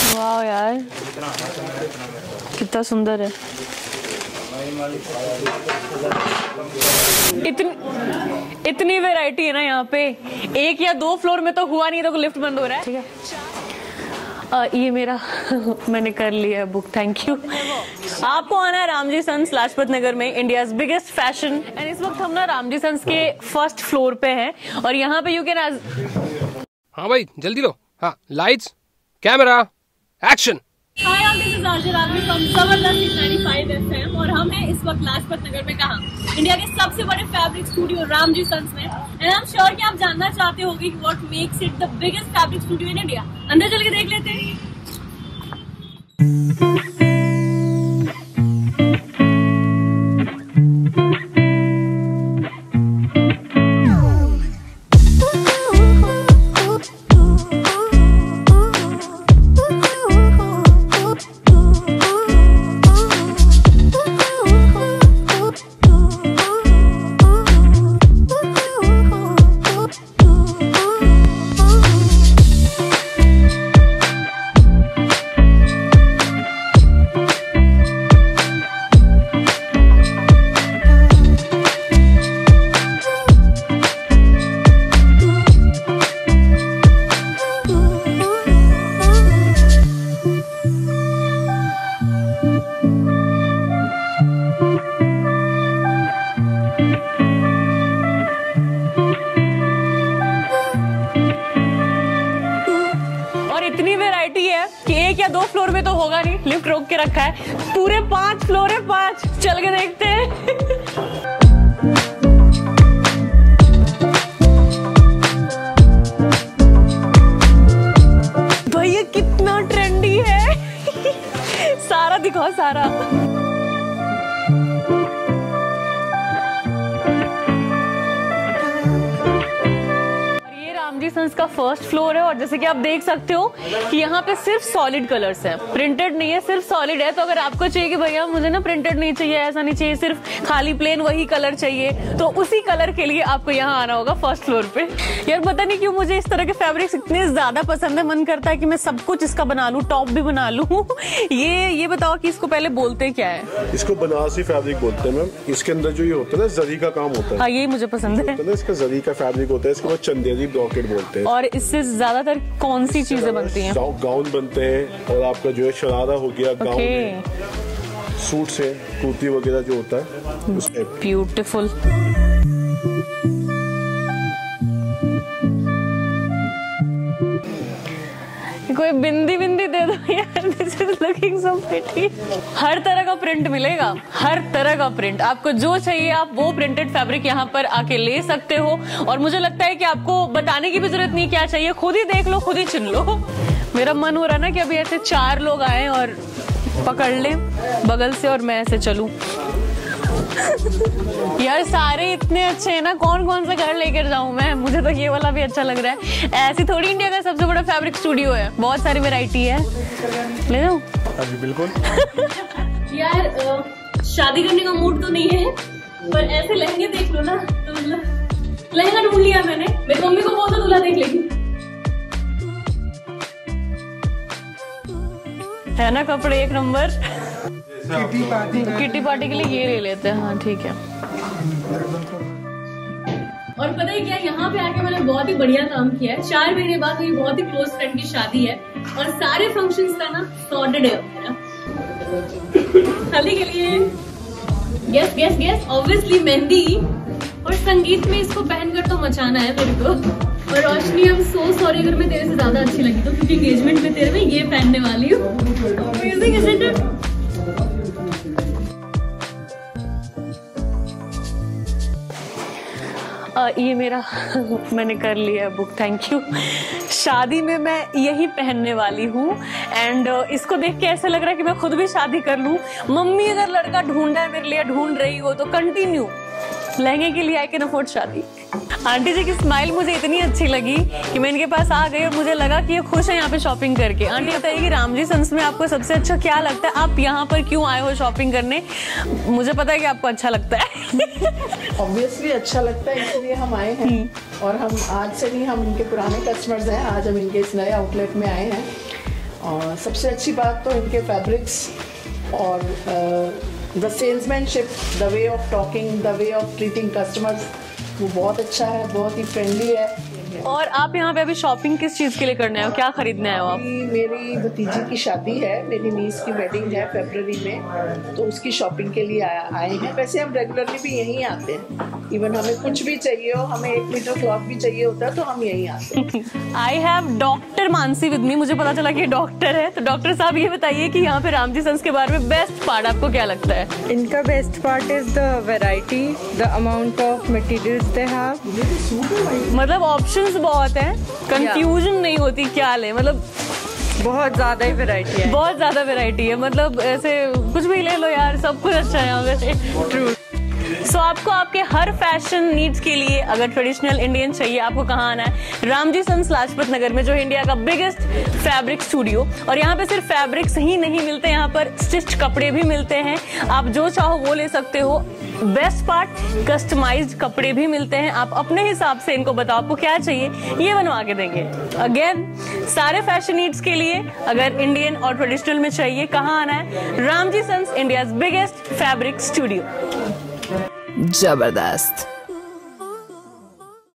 वाह यार कितना सुंदर है। इतनी वैरायटी है ना यहाँ पे, एक या दो फ्लोर में तो हुआ नहीं तो लिफ्ट बंद हो रहा है। ठीक है ये मेरा मैंने कर लिया है बुक, थैंक यू। आपको आना है रामजी सन्स लाजपत नगर में, इंडियाज बिगेस्ट फैशन। एंड इस वक्त हम ना रामजी सन्स के फर्स्ट फ्लोर पे हैं और यहाँ पे यू कैन हाँ भाई जल्दी लो। हाँ lights camera action. Hi all, this is RJ Raghavi from जबरदस्त 95 FM और हम हैं इस वक्त लाजपत नगर में, कहाँ, इंडिया के सबसे बड़े फैब्रिक स्टूडियो रामजी सन्स में। एंड आई एम श्योर कि आप जानना चाहते होंगे कि what makes it the biggest fabric studio in India. अंदर चल के देख लेते हैं। इतनी वैरायटी है कि एक या दो फ्लोर में तो होगा नहीं, लिफ्ट रोक के रखा है। पूरे 5 फ्लोर है, 5 चल के देखते हैं। भैया कितना ट्रेंडी है। सारा दिखाओ सारा। रामजी सन्स का फर्स्ट फ्लोर है और जैसे कि आप देख सकते हो कि यहाँ पे सिर्फ सॉलिड कलर्स हैं, प्रिंटेड नहीं है, सिर्फ सॉलिड है। तो अगर आपको चाहिए कि भैया मुझे ना प्रिंटेड नहीं चाहिए, ऐसा नहीं चाहिए, सिर्फ खाली प्लेन वही कलर चाहिए, तो उसी कलर के लिए आपको यहाँ आना होगा फर्स्ट फ्लोर पे। यार पता नहीं क्यों मुझे इस तरह के फैब्रिक्स इतने ज्यादा पसंद है, मन करता है कि मैं सब कुछ इसका बना लूं, टॉप भी बना लूं। ये बताओ कि इसको पहले बोलते क्या है? इसको बनारसी फैब्रिक बोलते हैं मैम। इसके अंदर जो ये होता है ना, जरी का काम होता है। हाँ यही मुझे पसंद है। इसका जरी का फैब्रिक होता है, इसके बाद चंदेरी ब्रॉकेट बोलते हैं। और इससे ज्यादातर कौन सी चीजें बनती हैं? गाउन बनते हैं और आपका जो है शरारा हो गया, गाउन सूट से कुर्ती वगैरह जो होता है उसमें। ब्यूटीफुल। कोई बिंदी दे दो यार, this is looking so pretty. हर तरह का प्रिंट मिलेगा, हर तरह का प्रिंट, आपको जो चाहिए आप वो प्रिंटेड फैब्रिक यहाँ पर आके ले सकते हो। और मुझे लगता है कि आपको बताने की भी जरूरत नहीं क्या चाहिए, खुद ही देख लो, खुद ही चुन लो। मेरा मन हो रहा ना कि अभी ऐसे 4 लोग आए और पकड़ लें बगल से और मैं ऐसे चलूं। यार सारे इतने अच्छे हैं ना, कौन सा घर लेकर जाऊं मैं? मुझे तो ये वाला भी अच्छा लग रहा है। ऐसी थोड़ी इंडिया का सबसे बड़ा फैब्रिक स्टूडियो है, बहुत सारी वैरायटी है। ले जाऊं? अभी बिल्कुल। यार शादी करने का मूड तो नहीं है, पर ऐसे लहंगे देख लो ना, तो मतलब लहंगा ढूंढ लिया मैंने। मेरी मम्मी को बोल दो दूल्हा देख लेगी, है ना कपड़े एक नंबर। किटी पार्टी के लिए ये ले लेते हैं। हाँ ठीक है। और पता है क्या, यहाँ पे आके मैंने बहुत ही बढ़िया काम किया है। 4 महीने बाद मेरी बहुत ही क्लोज फ्रेंड की शादी है और सारे फंक्शंस का ना सॉर्टेड है मेरा। हल्दी के लिए गेस ऑब्वियसली मेहंदी, और संगीत में इसको पहनकर तो मचाना है मेरे को। और रोशनी आई एम सो सॉरी अगर मैं तेरे से ज्यादा अच्छी लगी तो, क्योंकि एंगेजमेंट में तेरे में ये पहनने वाली हूँ। Amazing isn't it? ये मेरा मैंने कर लिया है बुक, थैंक यू। शादी में मैं यही पहनने वाली हूँ एंड इसको देख के ऐसा लग रहा है कि मैं खुद भी शादी कर लूँ। मम्मी अगर लड़का ढूंढा है मेरे लिए, ढूंढ रही हो तो कंटिन्यू लहंगे के लिए आई कैन अफोर्ड शादी। आंटी जी की स्माइल मुझे इतनी अच्छी लगी कि मैं इनके पास आ गई और मुझे लगा कि ये खुश है यहाँ पे शॉपिंग करके। आंटी बताइए कि रामजी सन्स में आपको सबसे अच्छा क्या लगता है? आप यहाँ पर क्यों आए हो शॉपिंग करने? मुझे पता है कि आपको अच्छा लगता है। ऑब्वियसली अच्छा लगता है, इसलिए हम आए हैं। और हम आज से नहीं, हम इनके पुराने कस्टमर्स हैं, आज हम इनके इस नए आउटलेट में आए हैं। और सबसे अच्छी बात तो इनके फैब्रिक्स और the salesmanship, the way of talking, the way of treating customers, वो बहुत अच्छा है, बहुत ही फ्रेंडली है। और आप यहाँ पे अभी शॉपिंग किस चीज के लिए करने आए हो, क्या खरीदने आए हो आप? मेरी भतीजी की शादी है, मेरी नीस की वेडिंग है फरवरी में, तो उसकी शॉपिंग के लिए आए हैं। वैसे हम रेगुलरली भी यहीं आते हैं, इवन हमें कुछ भी चाहिए हो, हमें 1 मीटर क्लॉथ भी चाहिए होता है तो हम यहीं आते हैं। I have doctor Mansi with me, मुझे पता चला कि डॉक्टर है, तो डॉक्टर साहब ये बताइए कि यहाँ पे रामजी सन्स के बारे में बेस्ट पार्ट आपको क्या लगता है? इनका best part is the variety, the amount of materials they have. मतलब ऑप्शंस बहुत हैं, कंफ्यूजन नहीं होती क्या ले, मतलब बहुत ज्यादा ही वैरायटी है, बहुत ज्यादा वैरायटी है, मतलब ऐसे कुछ भी ले लो यार, सब कुछ अच्छा है यहाँ पे। ट्रू। सो आपको आपके हर फैशन नीड्स के लिए अगर ट्रेडिशनल इंडियन चाहिए, आपको कहाँ आना है? रामजी सन्स लाजपत नगर में, जो है इंडिया का बिगेस्ट फैब्रिक स्टूडियो। और यहाँ पे सिर्फ फैब्रिक्स ही नहीं मिलते, यहाँ पर स्टिच्ड कपड़े भी मिलते हैं, आप जो चाहो वो ले सकते हो। बेस्ट पार्ट, कस्टमाइज्ड कपड़े भी मिलते हैं, आप अपने हिसाब से इनको बताओ आपको क्या चाहिए, ये बनवा के देंगे। अगेन सारे फैशन नीड्स के लिए अगर इंडियन और ट्रेडिशनल में चाहिए, कहाँ आना है? Ramji sons, India's biggest fabric studio. जबरदस्त।